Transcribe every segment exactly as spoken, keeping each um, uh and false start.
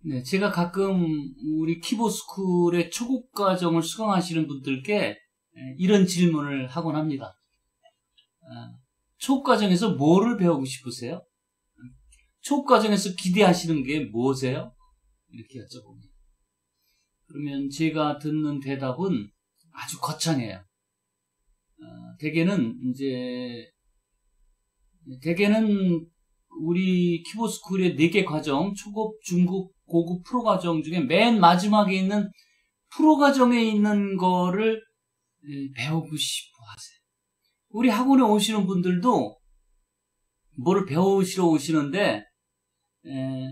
네, 제가 가끔 우리 키보스쿨의 초급 과정을 수강하시는 분들께 이런 질문을 하곤 합니다. 초급 과정에서 뭐를 배우고 싶으세요? 초급 과정에서 기대하시는 게 뭐세요? 이렇게 여쭤봅니다. 그러면 제가 듣는 대답은 아주 거창해요. 어, 대개는 이제 대개는 우리 키보스쿨의 네 개 과정, 초급, 중급, 고급, 프로 과정 중에 맨 마지막에 있는 프로 과정에 있는 거를 배우고 싶어 하세요. 우리 학원에 오시는 분들도 뭐를 배우시러 오시는데 에,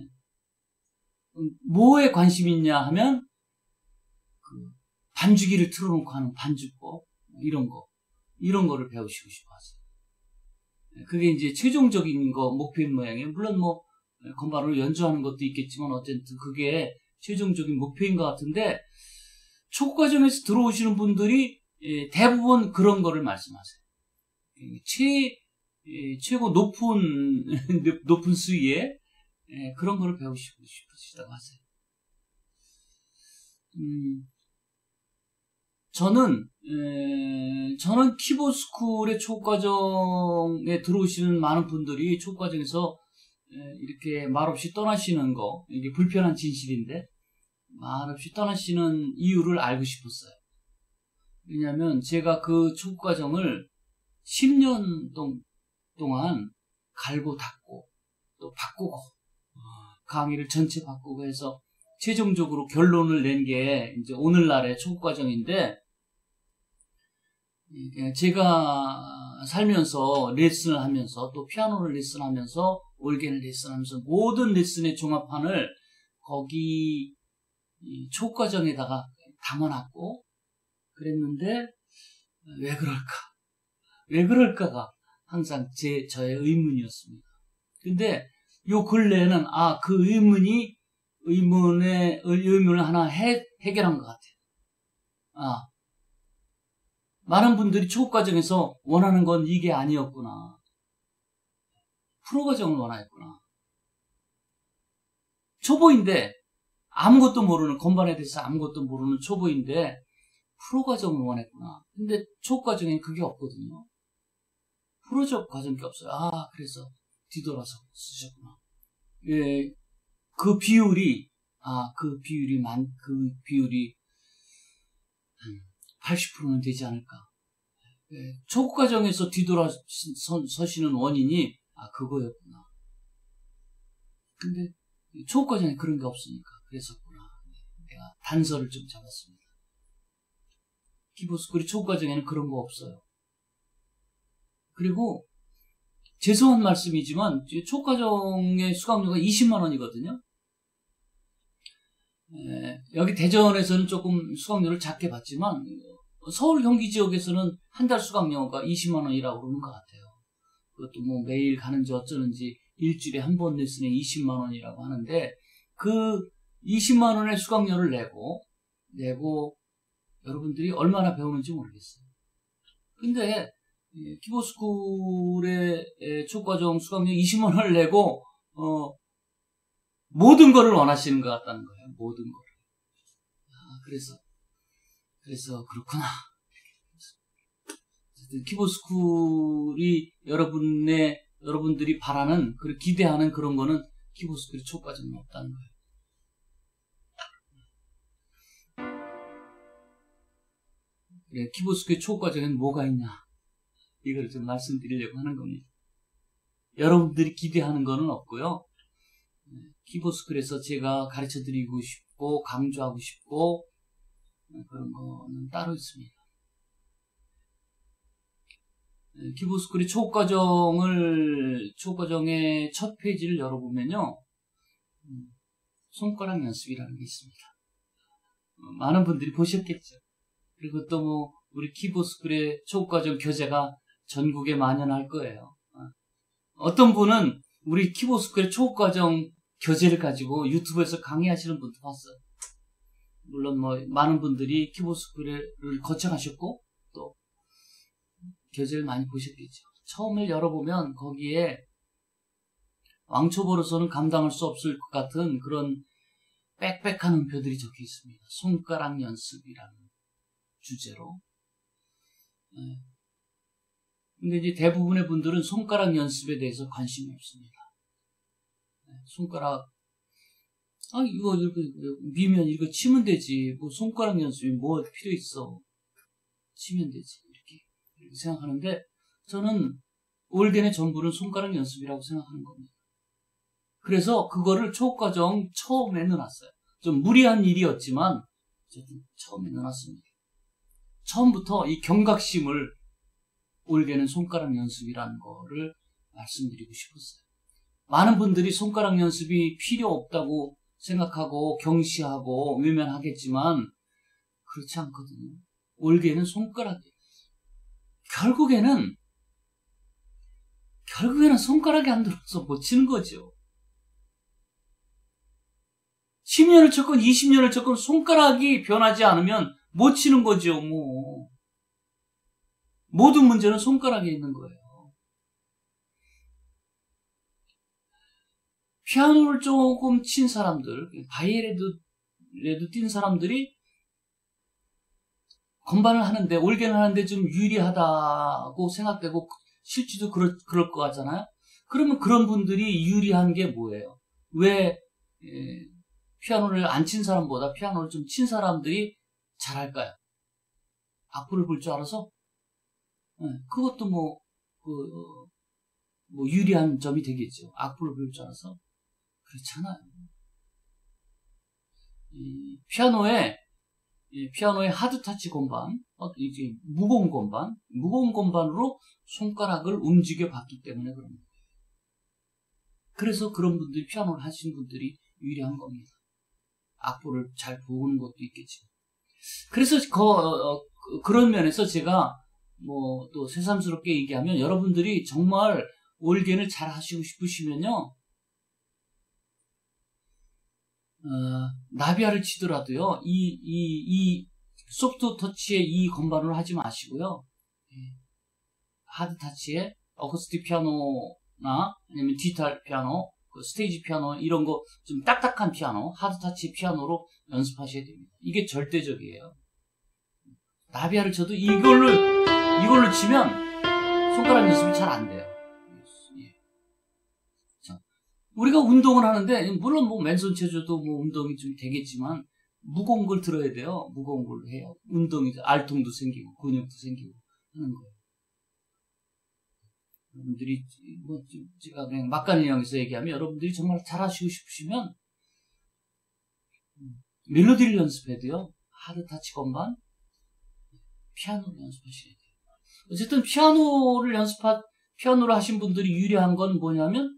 뭐에 관심이 있냐 하면 그 반주기를 틀어놓고 하는 반주법 이런 거 이런 거를 배우시고 싶어 하세요. 그게 이제 최종적인 거 목표인 모양이에요. 물론 뭐 건반으로 연주하는 것도 있겠지만 어쨌든 그게 최종적인 목표인 것 같은데 초급 과정에서 들어오시는 분들이 대부분 그런 거를 말씀하세요. 최 최고 높은 높은 수위에 그런 거를 배우시고 싶으시다고 하세요. 음, 저는 에, 저는 키보스쿨의 초급 과정에 들어오시는 많은 분들이 초급 과정에서 에, 이렇게 말없이 떠나시는 거 이게 불편한 진실인데 말없이 떠나시는 이유를 알고 싶었어요. 왜냐하면 제가 그 초급 과정을 십 년 동안 갈고 닦고 또 바꾸고 강의를 전체 바꾸고 해서 최종적으로 결론을 낸 게 이제 오늘날의 초급 과정인데 제가 살면서 레슨을 하면서 또 피아노를 레슨하면서 올게를 레슨하면서 모든 레슨의 종합판을 거기 초급 과정에다가 담아놨고 그랬는데 왜 그럴까? 왜 그럴까가 항상 제 저의 의문이었습니다. 근데 요 근래에는 아, 그 의문이 의문의 의문을 하나 해, 해결한 것 같아요. 아, 많은 분들이 초급 과정에서 원하는 건 이게 아니었구나. 프로 과정을 원하였구나. 초보인데 아무것도 모르는 건반에 대해서 아무것도 모르는 초보인데 프로 과정을 원했구나. 근데 초급 과정에는 그게 없거든요. 프로적 과정이 없어요. 아, 그래서 뒤돌아서 쓰셨구나. 예, 그 비율이 아, 그 비율이 만, 그 비율이 한 팔십 퍼센트는 되지 않을까. 예, 초급 과정에서 뒤돌아서시는 원인이 아, 그거였구나. 근데 초급 과정에 그런 게 없으니까 그랬었구나. 내가 단서를 좀 잡았습니다. 키보스쿨이 초급 과정에는 그런 거 없어요. 그리고 죄송한 말씀이지만 초급 과정의 수강료가 이십만 원이거든요. 에, 여기 대전에서는 조금 수강료를 작게 받지만 서울 경기 지역에서는 한 달 수강료가 이십만 원이라고 그러는 것 같아요. 그것도 뭐 매일 가는지 어쩌는지 일주일에 한 번 레슨에 이십만 원이라고 하는데 그 이십만 원의 수강료를 내고 내고 여러분들이 얼마나 배우는지 모르겠어요. 근데 키보스쿨의 초과정 수강료 이십만 원을 내고 어, 모든 거를 원하시는 것 같다는 거예요. 모든 거를. 아, 그래서 그래서 그렇구나. 키보스쿨이 여러분의 여러분들이 바라는 그리고 기대하는 그런 거는 키보스쿨이 초과정은 없다는 거예요. 그래, 키보스쿨의 초과정에는 뭐가 있냐? 이걸 좀 말씀드리려고 하는 겁니다. 여러분들이 기대하는 거는 없고요. 키보스쿨에서 제가 가르쳐드리고 싶고 강조하고 싶고 그런 거는 따로 있습니다. 키보스쿨의 초급과정을 초급과정의 첫 페이지를 열어보면요. 손가락 연습이라는 게 있습니다. 많은 분들이 보셨겠죠. 그리고 또 뭐 우리 키보스쿨의 초급과정 교재가 전국에 만연할 거예요. 어떤 분은 우리 키보스쿨의 초급과정 교재를 가지고 유튜브에서 강의하시는 분도 봤어요. 물론 뭐 많은 분들이 키보스쿨을 거쳐가셨고 또 교재를 많이 보셨겠죠. 처음에 열어보면 거기에 왕초보로서는 감당할 수 없을 것 같은 그런 빽빽한 음표들이 적혀 있습니다. 손가락 연습이라는 주제로. 네. 근데 이제 대부분의 분들은 손가락 연습에 대해서 관심이 없습니다. 네. 손가락, 아, 이거, 이거, 미면 이거 치면 되지. 뭐, 손가락 연습이 뭐 필요 있어. 치면 되지. 이렇게, 이렇게 생각하는데, 저는 올겐의 전부는 손가락 연습이라고 생각하는 겁니다. 그래서 그거를 초과정 처음에 넣어놨어요. 좀 무리한 일이었지만, 어쨌든 처음에 넣어놨습니다. 처음부터 이 경각심을 올게는 손가락 연습이라는 거를 말씀드리고 싶었어요. 많은 분들이 손가락 연습이 필요 없다고 생각하고 경시하고 외면하겠지만 그렇지 않거든요. 올게는 손가락이에요. 결국에는 결국에는 손가락이 안 들어서 못 치는 거죠. 십 년을 쳤건 이십 년을 쳤건 손가락이 변하지 않으면 못 치는 거죠. 뭐 모든 문제는 손가락에 있는 거예요. 피아노를 조금 친 사람들, 바이엘에도 뛴 사람들이 건반을 하는데, 올겐을 하는데 좀 유리하다고 생각되고, 실제도 그럴, 그럴 것 같잖아요? 그러면 그런 분들이 유리한 게 뭐예요? 왜, 에, 피아노를 안 친 사람보다 피아노를 좀 친 사람들이 잘할까요? 악보를 볼 줄 알아서? 네, 그것도 뭐, 그, 뭐, 유리한 점이 되겠죠. 악보를 볼 줄 알아서. 그렇잖아요. 이 피아노에, 이 피아노의 하드타치 건반, 어, 이제 무거운 건반, 무거운 건반으로 손가락을 움직여 봤기 때문에 그런 거예요. 그래서 그런 분들이, 피아노를 하신 분들이 유리한 겁니다. 악보를 잘 보는 것도 있겠지만. 그래서 그, 어, 그런 면에서 제가 뭐 또 새삼스럽게 얘기하면 여러분들이 정말 올겐을 잘 하시고 싶으시면요, 어, 나비야를 치더라도요, 이, 이, 이 소프트 터치의 이 건반으로 하지 마시고요, 하드 터치의 어쿠스틱 피아노나 아니면 디지털 피아노, 그 스테이지 피아노 이런 거 좀 딱딱한 피아노, 하드 터치 피아노로 연습하셔야 됩니다. 이게 절대적이에요. 나비야를 쳐도 이걸로 이걸로 치면 손가락 연습이 잘 안 돼요. 우리가 운동을 하는데, 물론 뭐 맨손 체조도 뭐 운동이 좀 되겠지만, 무거운 걸 들어야 돼요. 무거운 걸 해요. 운동이, 알통도 생기고, 근육도 생기고 하는 거예요. 여러분들이, 뭐, 제가 그냥 막간인형에서 얘기하면, 여러분들이 정말 잘하시고 싶으시면, 멜로디를 연습해도요, 하드 타치 건반, 피아노를 연습하셔야 돼요. 어쨌든 피아노를 연습하, 피아노를 하신 분들이 유리한 건 뭐냐면,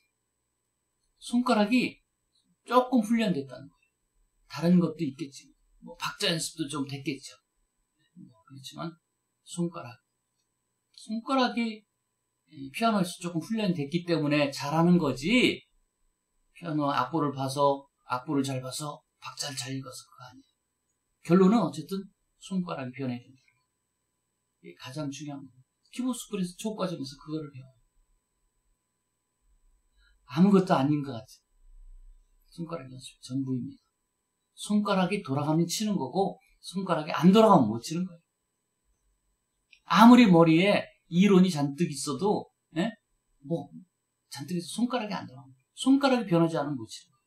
손가락이 조금 훈련됐다는 거예요. 다른 것도 있겠지. 뭐 박자 연습도 좀 됐겠죠. 뭐 그렇지만 손가락, 손가락이 피아노에서 조금 훈련됐기 때문에 잘하는 거지. 피아노 악보를 봐서 악보를 잘 봐서 박자를 잘 읽어서 그거 아니에요. 결론은 어쨌든 손가락이 변해야 된다. 이게 가장 중요한 거예요. 키보드 스쿨에서 초과정에서 그거를 배워요. 아무것도 아닌 것 같아요. 손가락 연습 전부입니다. 손가락이 돌아가면 치는 거고, 손가락이 안 돌아가면 못 치는 거예요. 아무리 머리에 이론이 잔뜩 있어도, 예? 뭐, 잔뜩 있어 손가락이 안 돌아가면, 손가락이 변하지 않으면 못 치는 거예요.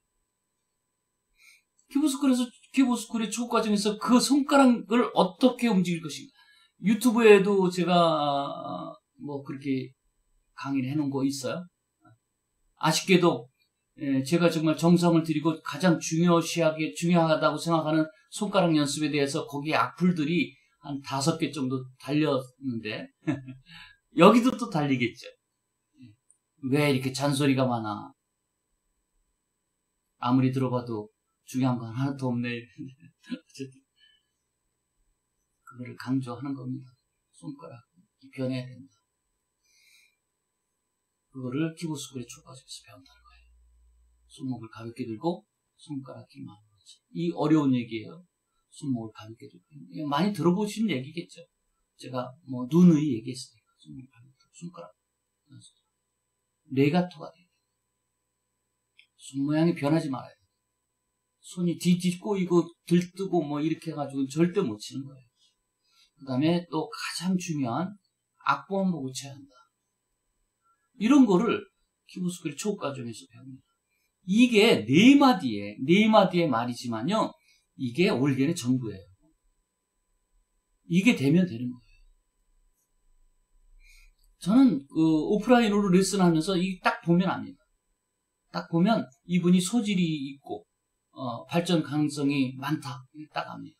키보드 스쿨에서, 키보드 스쿨의 초급 과정에서 그 손가락을 어떻게 움직일 것인가. 유튜브에도 제가, 뭐, 그렇게 강의를 해놓은 거 있어요. 아쉽게도 제가 정말 정성을 들이고 가장 중요시하게 중요하다고 생각하는 손가락 연습에 대해서 거기에 악플들이 한 다섯 개 정도 달렸는데 여기도 또 달리겠죠. 왜 이렇게 잔소리가 많아? 아무리 들어봐도 중요한 건 하나도 없네. 어쨌든 그거를 강조하는 겁니다. 손가락 변해야 된다. 그거를 키보드 스쿨의 초과정에서 배운다는 거예요. 손목을 가볍게 들고 손가락 힘을 하는 거지. 이 어려운 얘기예요. 손목을 가볍게 들고. 많이 들어보신 얘기겠죠. 제가 뭐 누누이 얘기했으니까. 손목을 가볍게 들고 손가락. 레가토가 돼야 돼요. 손 모양이 변하지 말아야 돼요. 손이 뒤집고 이거 들뜨고 뭐 이렇게 해가지고 절대 못 치는 거예요. 그 다음에 또 가장 중요한 악보만 보고 쳐야 한다. 이런 거를 키보스쿨 초급과정에서 배웁니다. 이게 네 마디의, 네 마디의 말이지만요. 이게 올겐의 전부예요. 이게 되면 되는 거예요. 저는 그 오프라인으로 레슨하면서 이 딱 보면 압니다. 딱 보면 이분이 소질이 있고 어, 발전 가능성이 많다. 딱 압니다.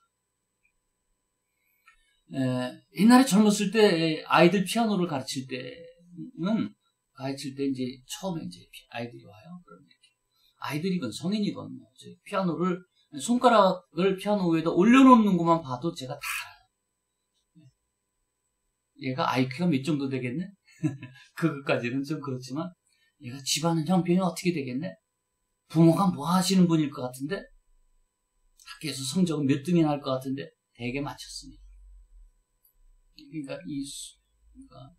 에, 옛날에 젊었을 때 아이들 피아노를 가르칠 때는 가르칠 때 이제 처음에 이제 아이들이 와요. 그러면 이렇게 아이들이건 성인이건 뭐 피아노를 손가락을 피아노 위에다 올려놓는 것만 봐도 제가 다 알아요. 얘가 아이큐가 몇 정도 되겠네? 그것까지는 좀 그렇지만 얘가 집안은 형편이 어떻게 되겠네? 부모가 뭐 하시는 분일 것 같은데? 학교에서 성적은 몇 등이나 할 것 같은데? 되게 맞췄습니다. 그러니까 이 그러니까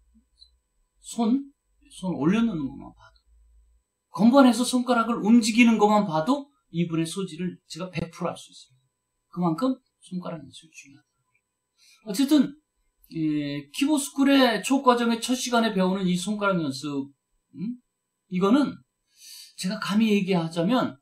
손, 손 올려놓는 것만 봐도 건반에서 손가락을 움직이는 것만 봐도 이분의 소질을 제가 백 퍼센트 알 수 있습니다. 그만큼 손가락 연습이 중요하다. 어쨌든 예, 키보스쿨의 초과정의 첫 시간에 배우는 이 손가락 연습 음? 이거는 제가 감히 얘기하자면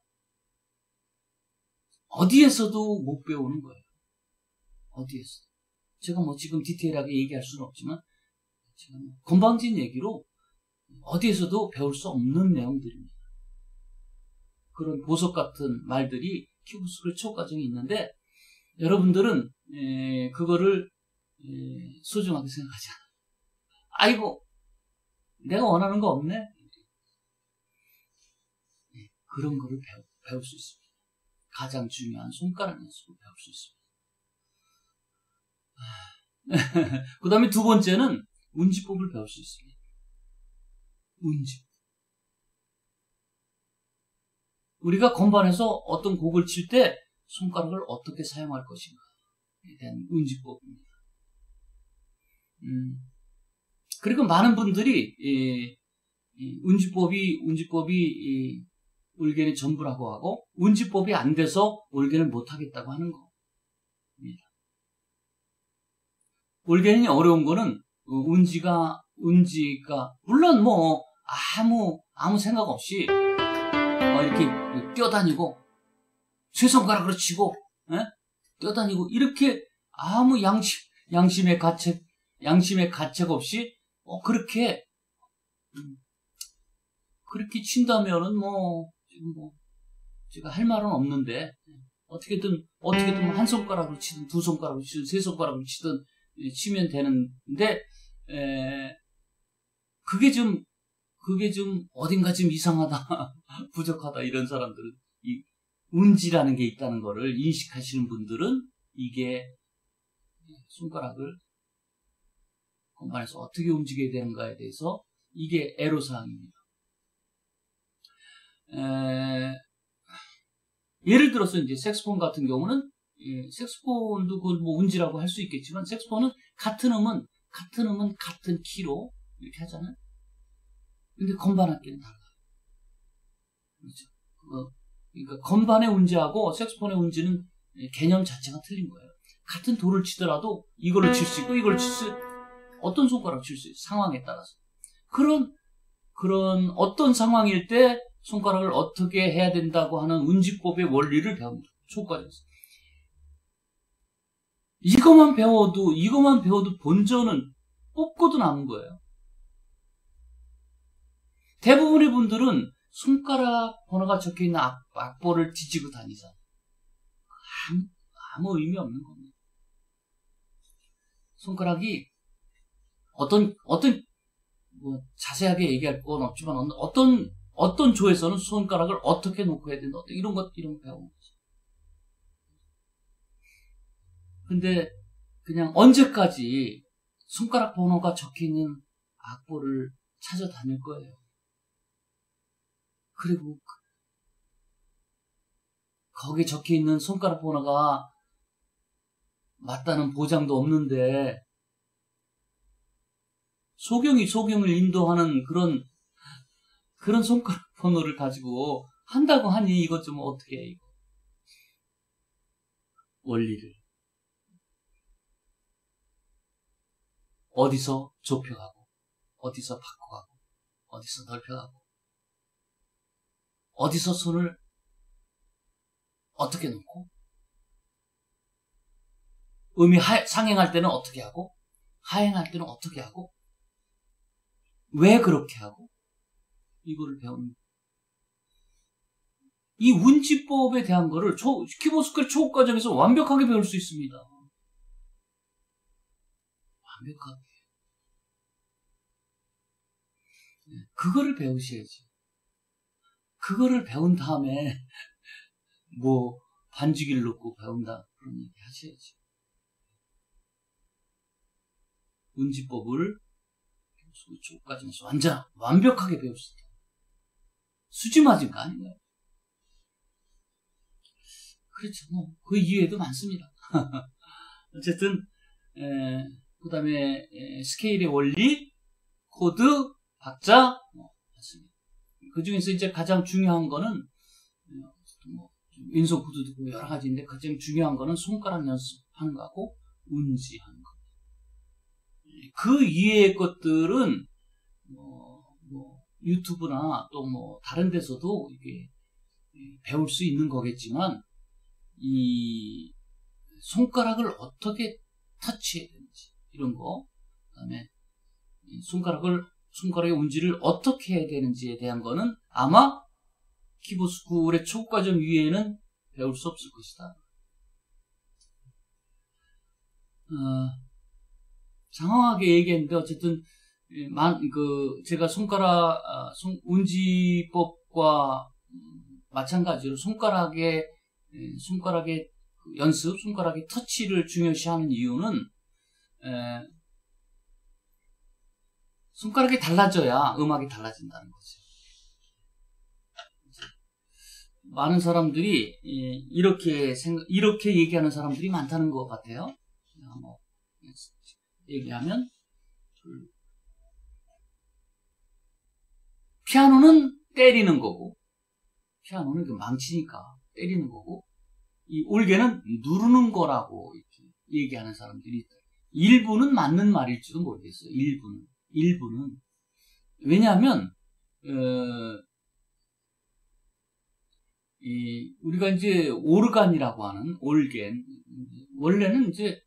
어디에서도 못 배우는 거예요. 어디에서. 제가 뭐 지금 디테일하게 얘기할 수는 없지만 제가 건방진 얘기로 어디에서도 배울 수 없는 내용들입니다. 그런 보석 같은 말들이 키보스쿨 초과정에 있는데 여러분들은 에, 그거를 에, 소중하게 생각하지 않아요. 아이고 내가 원하는 거 없네? 네, 그런 거를 배우, 배울 수 있습니다. 가장 중요한 손가락 연습을 배울 수 있습니다. 그 다음에 두 번째는 운지법을 배울 수 있습니다. 운지. 우리가 건반에서 어떤 곡을 칠 때 손가락을 어떻게 사용할 것인가에 대한 운지법입니다. 음, 그리고 많은 분들이 이, 이 운지법이 운지법이 이, 올겐의 전부라고 하고 운지법이 안 돼서 올겐을 못하겠다고 하는 겁니다. 올겐이 어려운 거는 운지가 운지가 물론 뭐 아무 아무 생각 없이 어, 이렇게 뛰어다니고 세 손가락으로 치고 에? 뛰어다니고 이렇게 아무 양심 양심의 가책 양심의 가책 없이 어, 그렇게 음, 그렇게 친다면은 뭐 지금 뭐 제가 할 말은 없는데 어떻게든 어떻게든 한 손가락으로 치든 두 손가락으로 치든 세 손가락으로 치든 치면 되는데 에, 그게 좀 그게 좀 어딘가 좀 이상하다 부족하다 이런 사람들은 이 운지라는 게 있다는 거를 인식하시는 분들은 이게 손가락을 건반에서 어떻게 움직여야 되는가에 대해서 이게 애로사항입니다. 에, 예를 들어서 이제 색소폰 같은 경우는 예, 색소폰도 그 뭐 운지라고 할 수 있겠지만 색소폰은 같은 음은 같은 음은 같은 키로 이렇게 하잖아요. 근데 건반 악기는 달라요. 그렇죠. 어, 그러니까 건반의 운지하고 색소폰의 운지는 개념 자체가 틀린 거예요. 같은 도를 치더라도 이걸로 칠 수 있고 이걸 칠 수 어떤 손가락 칠 수 있어요. 상황에 따라서. 그런 그런 어떤 상황일 때 손가락을 어떻게 해야 된다고 하는 운지법의 원리를 배웁니다. 초과에서. 이것만 배워도 이것만 배워도 본전은 뽑고도 남은 거예요. 대부분의 분들은 손가락 번호가 적혀있는 악, 악보를 뒤지고 다니자. 아무, 아무 의미 없는 겁니다. 손가락이 어떤, 어떤, 뭐, 자세하게 얘기할 건 없지만, 어떤, 어떤 조에서는 손가락을 어떻게 놓고 해야 된다. 이런 것, 이런 거 배우는 거죠. 근데, 그냥 언제까지 손가락 번호가 적혀있는 악보를 찾아다닐 거예요. 그리고 거기에 적혀있는 손가락 번호가 맞다는 보장도 없는데 소경이 소경을 인도하는 그런 그런 손가락 번호를 가지고 한다고 하니 이것 좀 어떻게 해 이거. 원리를 어디서 좁혀가고 어디서 바꿔가고 어디서 넓혀가고 어디서 손을 어떻게 놓고 음이 하, 상행할 때는 어떻게 하고 하행할 때는 어떻게 하고 왜 그렇게 하고 이거를 배우는 이 운치법에 대한 거를 초, 키보스쿨 초급 과정에서 완벽하게 배울 수 있습니다. 완벽하게. 그거를 배우셔야지. 그거를 배운 다음에 뭐 반주기를 놓고 배운다 그런 얘기 하셔야지. 운지법을 초급 과정에서 완전 완벽하게 배울 수 있다. 수지 맞은 거 아닌가요? 그렇죠. 뭐 그 이외에도 많습니다. 어쨌든 에, 그 다음에 스케일의 원리, 코드, 박자 뭐, 맞습니다. 그 중에서 이제 가장 중요한 거는 뭐 윈소 코드도 있고 여러 가지인데 가장 중요한 거는 손가락 연습하는 거하고 운지하는 거. 그 이외의 것들은 뭐, 뭐 유튜브나 또 뭐 다른 데서도 이게 배울 수 있는 거겠지만 이 손가락을 어떻게 터치해야 되는지 이런 거, 그다음에 손가락을 손가락의 운지를 어떻게 해야 되는지에 대한 거는 아마 키보스쿨의 초급과정 위에는 배울 수 없을 것이다. 어, 장황하게 얘기했는데 어쨌든 만, 그 제가 손가락 어, 손, 운지법과 음, 마찬가지로 손가락의 손가락의 연습, 손가락의 터치를 중요시하는 이유는 에, 손가락이 달라져야 음악이 달라진다는 거죠. 많은 사람들이 이렇게 생각, 이렇게 얘기하는 사람들이 많다는 것 같아요. 뭐 얘기하면 피아노는 때리는 거고, 피아노는 그 망치니까 때리는 거고, 이 올게는 누르는 거라고 이렇게 얘기하는 사람들이 있다. 일부는 맞는 말일지도 모르겠어요. 일부는. 일부는. 왜냐하면, 어, 이, 우리가 이제 오르간이라고 하는 올겐. 원래는 이제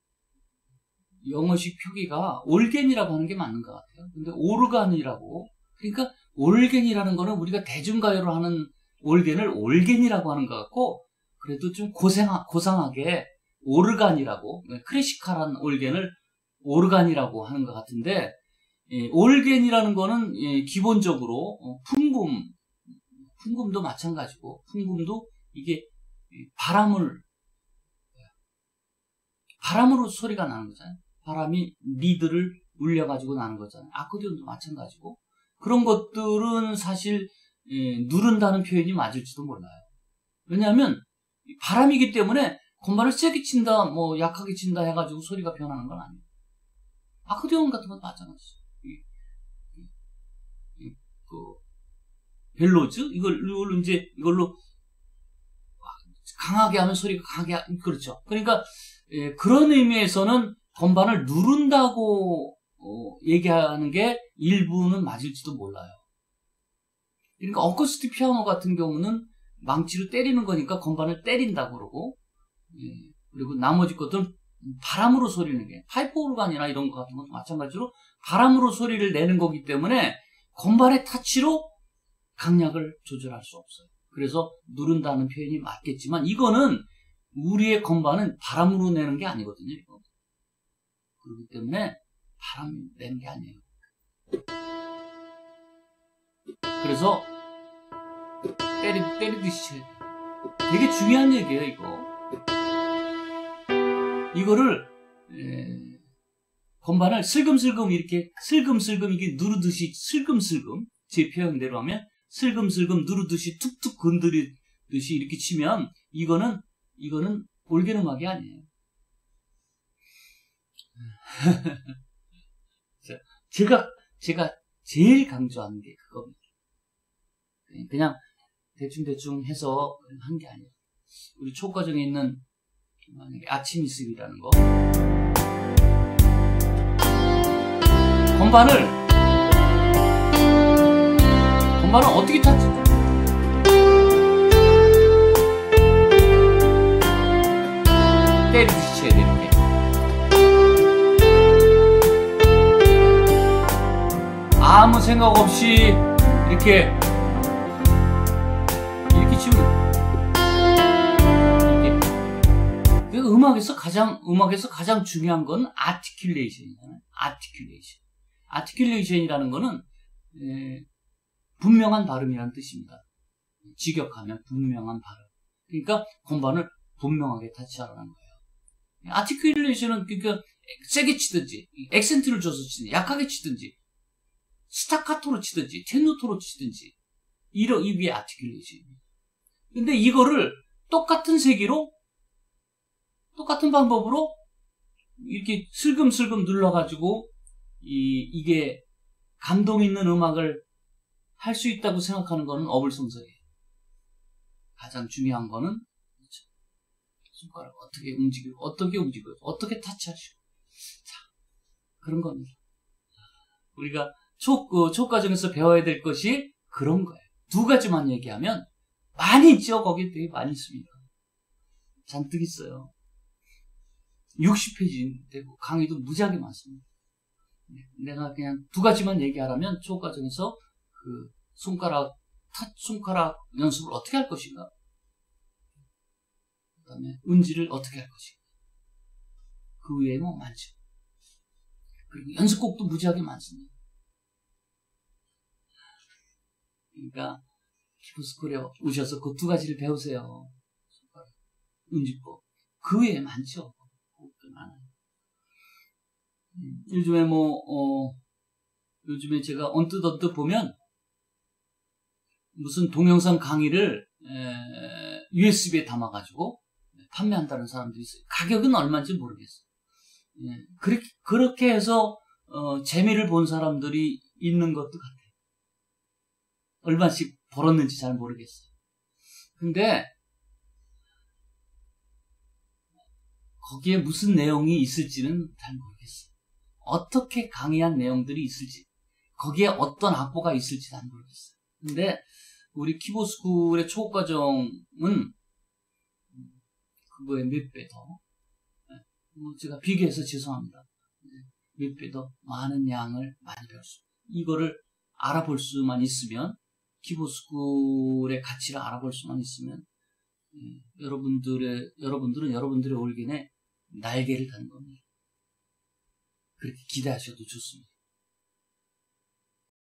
영어식 표기가 올겐이라고 하는 게 맞는 것 같아요. 근데 오르간이라고. 그러니까 올겐이라는 거는 우리가 대중가요로 하는 올겐을 올겐이라고 하는 것 같고, 그래도 좀 고생하, 고상하게 오르간이라고, 클래시컬한 올겐을 오르간이라고 하는 것 같은데, 예, 올겐이라는 거는 예, 기본적으로 어, 풍금, 풍금도 마찬가지고, 풍금도 이게 바람을, 바람으로 소리가 나는 거잖아요. 바람이 리드를 울려가지고 나는 거잖아요. 아코디언도 마찬가지고. 그런 것들은 사실 예, 누른다는 표현이 맞을지도 몰라요. 왜냐하면 바람이기 때문에 건반을 세게 친다, 뭐 약하게 친다 해가지고 소리가 변하는 건 아니에요. 아코디언 같은 것도 마찬가지죠. 이, 이, 이, 그 벨로즈 이걸 이걸로 이제 이걸로 강하게 하면 소리가 강하게 하, 그렇죠. 그러니까 예, 그런 의미에서는 건반을 누른다고 어, 얘기하는 게 일부는 맞을지도 몰라요. 그러니까 어쿠스틱 피아노 같은 경우는 망치로 때리는 거니까 건반을 때린다고 그러고, 예, 그리고 나머지 것들은 바람으로 소리를 내게, 파이프 오르간이나 이런 것 같은 것도 마찬가지로 바람으로 소리를 내는 거기 때문에 건반의 타치로 강약을 조절할 수 없어요. 그래서 누른다는 표현이 맞겠지만 이거는 우리의 건반은 바람으로 내는 게 아니거든요. 이거. 그렇기 때문에 바람 내는 게 아니에요. 그래서 때리, 때리듯이 쳐야 돼요. 되게 중요한 얘기예요, 이거. 이거를 에, 건반을 슬금슬금 이렇게 슬금슬금 이게 누르듯이 슬금슬금 제 표현대로 하면 슬금슬금 누르듯이 툭툭 건드리듯이 이렇게 치면 이거는 이거는 올겐 음악이 아니에요. 제가 제가 제일 강조하는 게 그겁니다. 그냥 대충대충 해서 한 게 아니에요. 우리 초과정에 있는 만약에 아침 이슬이라는 거. 건반을, 건반을 어떻게 탔지? 때리듯이 쳐야 돼, 이렇게. 아무 생각 없이 이렇게 이렇게 치면 이렇게. 그 음악에서 가장 음악에서 가장 중요한 건 아티큘레이션이잖아요. 아티큘레이션. 아티큘레이션이라는 거는 에, 분명한 발음이라는 뜻입니다. 직역하면 분명한 발음. 그러니까 건반을 분명하게 타치하라는 거예요. 아티큘레이션은 그러니까 세게 치든지 액센트를 줘서 치든지 약하게 치든지 스타카토로 치든지 테누토로 치든지 이러 이게 아티큘레이션입니다. 근데 이거를 똑같은 세기로 똑같은 방법으로 이렇게 슬금슬금 눌러가지고 이 이게 감동 있는 음악을 할 수 있다고 생각하는 거는 어불성설이에요. 가장 중요한 거는 손가락 어떻게 움직이고 어떻게 움직이고 어떻게 타치하시고 자 그런 겁니다. 우리가 초, 그, 초 과정에서 배워야 될 것이 그런 거예요. 두 가지만 얘기하면 많이 있죠. 거기 되게 많이 있습니다. 잔뜩 있어요. 육십 페이지 되고 강의도 무지하게 많습니다. 내가 그냥 두 가지만 얘기하라면 초 과정에서 그 손가락 타 손가락 연습을 어떻게 할 것인가, 그 다음에 운지를 어떻게 할 것인가, 그 외에 뭐 많죠. 그리고 연습곡도 무지하게 많습니다. 그러니까 키보스쿨에 오셔서 그 두 가지를 배우세요. 운지법. 그 외에 많죠. 많아요. 음, 요즘에 뭐 어, 요즘에 제가 언뜻 언뜻 보면 무슨 동영상 강의를 에, 유에스비에 담아가지고 판매한다는 사람들이 있어요. 가격은 얼마인지 모르겠어요. 예, 그렇게, 그렇게 해서 어, 재미를 본 사람들이 있는 것도 같아요. 얼마씩 벌었는지 잘 모르겠어요. 근데 거기에 무슨 내용이 있을지는 잘 모르겠어요. 어떻게 강의한 내용들이 있을지, 거기에 어떤 악보가 있을지 잘 모르겠어요. 근데 우리 키보스쿨의 초과정은 그거에 몇 배 더, 뭐 제가 비교해서 죄송합니다. 몇 배 더 많은 양을 많이 배울 수, 이거를 알아볼 수만 있으면, 키보스쿨의 가치를 알아볼 수만 있으면, 예, 여러분들의, 여러분들은 여러분들의 올긴에 날개를 다는 겁니다. 그렇게 기대하셔도 좋습니다.